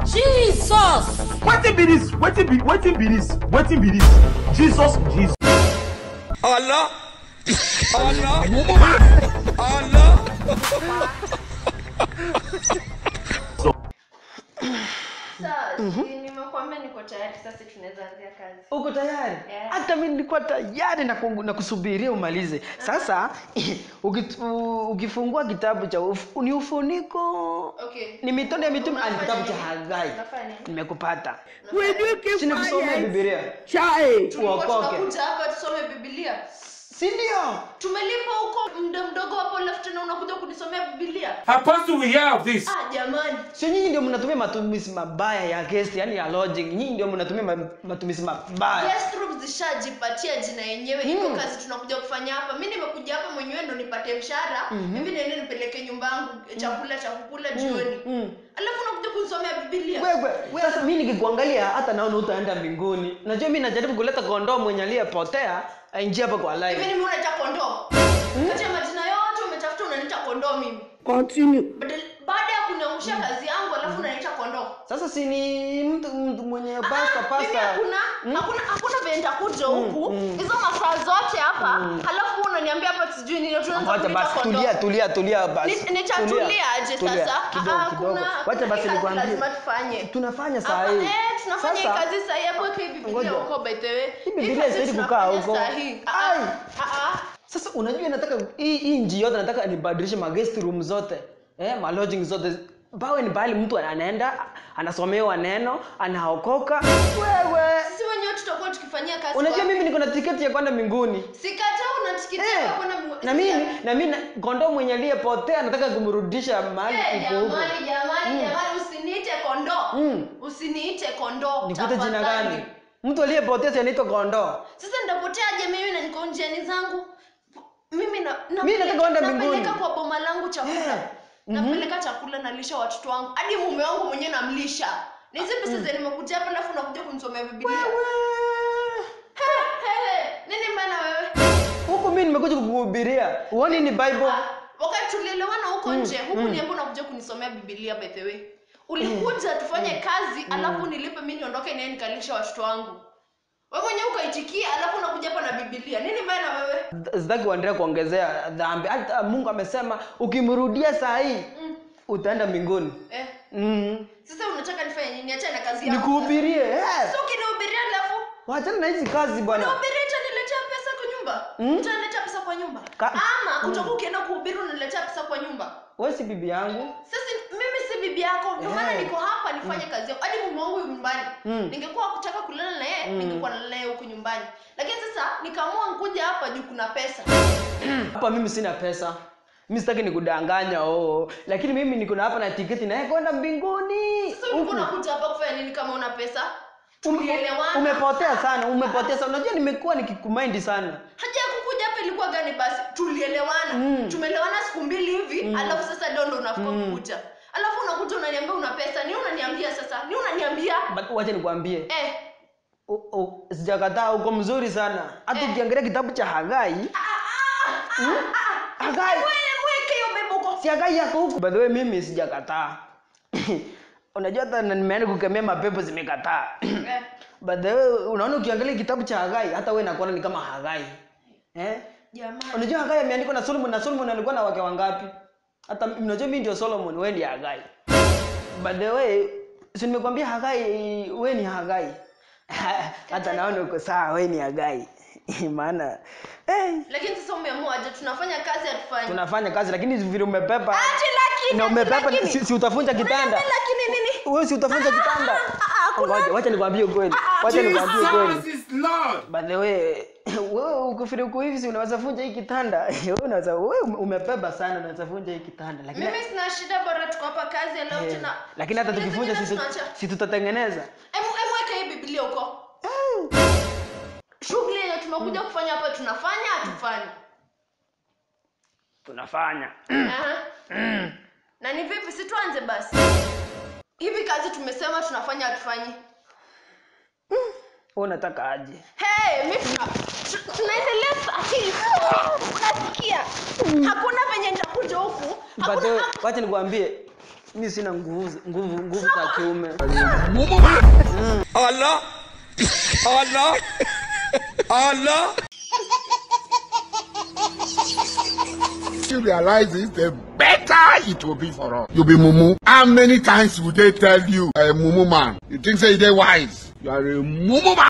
Jesus! Wetin be this? Wetin be this? Jesus. Allah. Sasa nimekwambia niko tayari, sasa tunaweza anza kazi. Uko tayari? Hata mimi nilikuwa tayari na kusubiria umalize. Sasa ukifungua kitabu cha ni ufuniko. Okay. Ni mitondo ya mitume ni kitabu cha Hagai. Nimekupata. Sina kusoma Biblia. Chai. Tunakuja hapa tusome Biblia. Si ndio? Tumelipa huko muda mdogo hapo alafu tena unakuja kunisomea Biblia. Hapaswi we hear this. Jamani. Sio nyinyi ndio mnatumia matumizi mabaya ya guest, yani ya lodging. Nyinyi ndio mnatumia matumizi mabaya. Guest room zishajipatia jina yenyewe. Iko kazi tunakuja kufanya hapa. Mimi nimekuja hapa mwenyewe ndo nipate mshahara. Mimi niende nipeleke nyumbangu chakula cha kukula jioni. Alafu unakuja kunisomea Biblia. Wewe sasa mimi nikikuangalia hata naona utaenda mbinguni. Unajua mimi najaribu kuleta kondoo mwenye aliyepotea aingie hapa kwa live. Hivi mimi unaita kondoo? Kati ya majina yote umetafuta unaniita kondoo mimi. Continue. Baada ya kuniangusha kazi yangu alafu unaniita kondoo. Sasa si ni mtu mwenye pasta. Mimi hakuna vile nitakuja huku. Hizo masaa zote hapa. Halafu unaniambia hapa sijui nini tunaanza kuita kondoo. Tulia basi. Nitatulia aje sasa? Kidogo. Wacha basi nikwambie. Lazima tufanye. Tunafanya saa hii. Tunafanya kazi saa hii hapo kwa Biblia huko by the way. Biblia haistahili kukaa huko. Sasa unajua nataka hii nji yote nataka nibadilishe guest room zote. Ma lodging zote. Bawe ni bali mtu anaenda, anasomewa neno, anaokoka. Wewe. Sisi wenyewe tutakuwa tukifanyia kazi. Unajua mimi niko na tiketi ya kwenda mbinguni. Sikata una tiketi ya kwenda mbinguni. Na mimi kondoo mwenye aliyepotea nataka kumrudisha mahali huko. Jamani, usiniite kondoo. Usiniite kondoo. Nikute jina gani? Mtu aliyepotea si anaitwa kondoo. Sasa ndapoteaje mimi na niko njiani zangu? Mimi nataka kwenda mbinguni. Napeleka kwa boma langu chakula. Napeleka chakula nalisha watoto wangu. Hadi mume wangu mwenyewe namlisha. Ni hizo pesa zenye nimekuja hapa alafu unakuja kunisomea Biblia. Nini maana wewe? Huko mimi nimekuja kukuhubiria. Uone ni Bible. Wakati tulielewana huko nje, huku niambo unakuja kunisomea Biblia by the way. Ulikuja tufanye kazi alafu nilipe mimi niondoke naye nikalisha watoto wangu. Wewe mwenyewe ukaitikia alafu unakuja hapa na Biblia. Nini maana wewe? Sitaki kuendelea kuongezea dhambi. Hata Mungu amesema ukimrudia saa hii utaenda mbinguni. Sasa unataka nifanye nini? Acha na kazi yangu. Nikuhubirie. Sio kinihubiria alafu. Wacha na hizi kazi bwana. Unahubiria utaniletea pesa kwa nyumba? Utaniletea pesa kwa nyumba? Ama utakuwa ukienda kuhubiri unaniletea pesa kwa nyumba? Wewe si bibi yangu. Sasa mimi si bibi yako. Ndio maana niko hapa nifanye kazi yangu. Hadi mume wangu yuko nyumbani. Ningekuwa kutaka kulala na yeye, ningekuwa nalala naye huko nyumbani. Lakini sasa nikaamua nikuja hapa juu kuna pesa. Hapa mimi sina pesa. Mimi sitaki nikudanganya lakini mimi niko hapa na tiketi na kwenda mbinguni. Sasa unakuja hapa kufanya nini kama una pesa? Umepotea sana. Unajua nimekuwa nikikumind sana. Haja kukuja hapa ilikuwa gani basi? Tulielewana. Tumeelewana siku mbili hivi, alafu sasa ndo unafika kukuja. Alafu unakuja unaniambia una pesa. Ni unaniambia sasa? Ni unaniambia? Wacha nikwambie. Sijakataa uko mzuri sana. Hata ukiangalia kitabu cha Hagai. Hagai. Mweke hiyo bebo. Si Hagai yako huko. By the way mimi sijakataa. Unajua hata nimeenda kukemea mapepo zimekataa. By the way unaona ukiangalia kitabu cha Hagai hata wewe unakuwa ni kama Hagai. Jamani. Unajua Hagai ameandikwa na Solomon alikuwa na wake wangapi? Hata unajua mimi ndio Solomon, wewe ndiye Hagai. By the way, si nimekwambia Hagai wewe ni Hagai. Hata naona uko sawa wewe ni Hagai. Maana lakini sasa umeamua aje tunafanya kazi atufanye. Tunafanya kazi lakini vile umepepa. Lakini na umepepa si utafunja kitanda. Lakini nini? Wewe si utafunja kitanda. Wacha nikwambie ukweli. Jesus is Lord. By the way, wewe ukifiri uko hivi si unaweza funja hii kitanda. Wewe umepepa sana unaweza funja hii kitanda. Lakini mimi sina shida bora tuko hapa kazi alafu tena. Lakini hata tukifunja si tutatengeneza. Weka hii Biblia huko. Shughuli yenye tumekuja kufanya hapa tunafanya hatufanyi? Tunafanya. Na ni vipi si tuanze basi? Hivi kazi tumesema tunafanya hatufanyi? Wewe unataka aje? Mimi tunaendelea sahihi. Unasikia? Hakuna venye nitakuja huku. Wacha nikwambie. Mimi sina nguvu za kiume. Mumu man. Allah. Allah. Allah. You realize this, the better it will be for us. You be mumu. How many times would they tell you, a mumu man? You think say they wise? You are a mumu man.